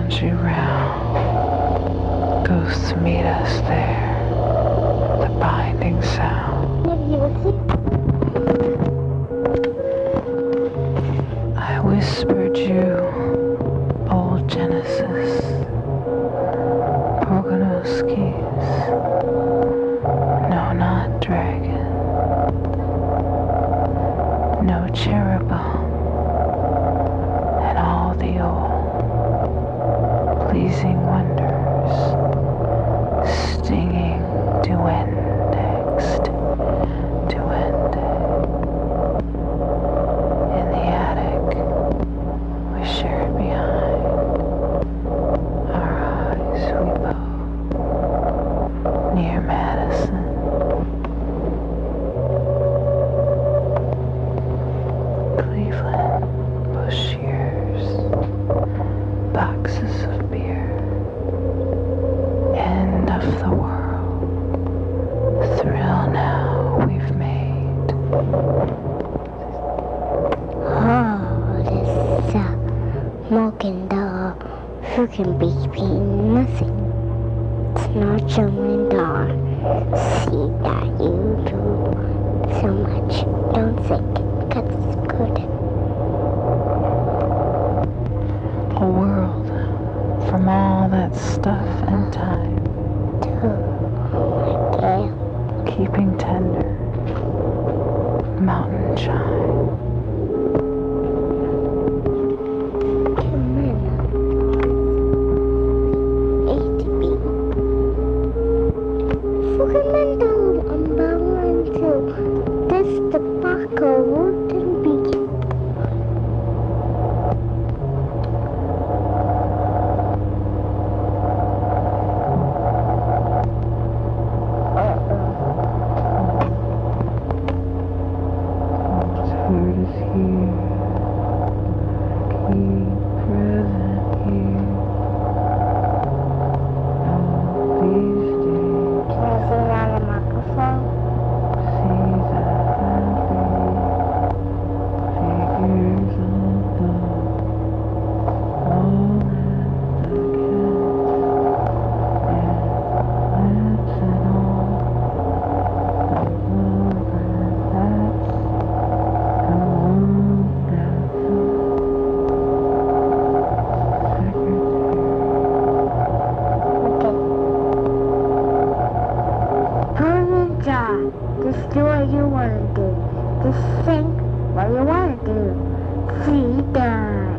you round. Ghosts meet us there. The binding sound. I whispered you, old Genesis, Pogonoskis. No, not dragon. No cherubim. And all the old pleasing wonders, stinging duendex, duende. In the attic, we shared behind. Our eyes we both, near Madison. Cleveland, bush years, boxes of beer, end of the world, thrill now we've made. Oh, this smoking dog who can be nothing. It's not showing dog. See that you do so much. Don't think, 'cause it's good. A world from all that stuff and time, Okay. keeping tender, mountain chime. Come in. ATB. Fundamental environmental this tobacco wouldn't be. Heart is here, keep present here. All these days, Can I say it on the microphone? see the happy figures on the wall and the cats and plants and all the love and that's Just do what you want to do. Just think what you want to do. See that.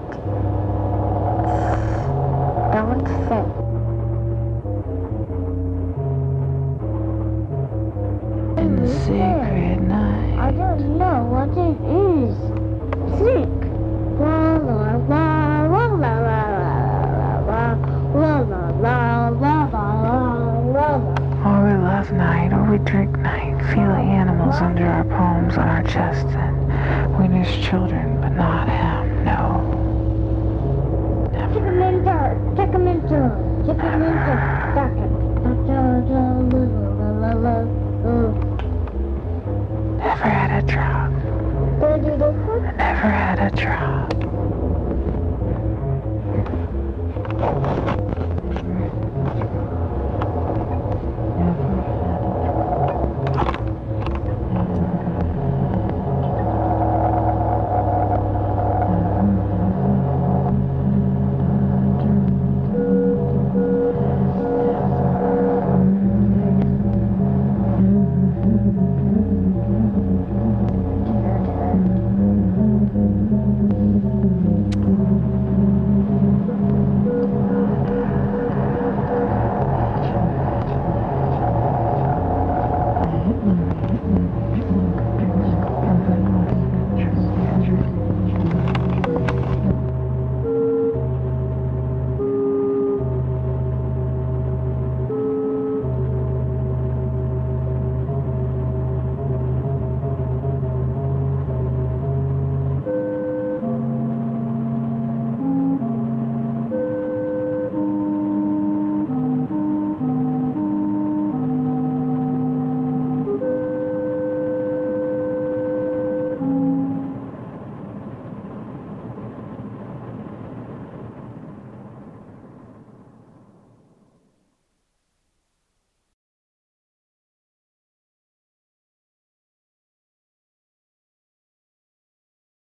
Don't think. in the sacred night. I don't know what it is. Think. La la la la la la la la la la la la. Or we love night, or we drink night, feel the animals under our palms on our chests, and we nurse children, but not him, no. Never. Chicken Chicken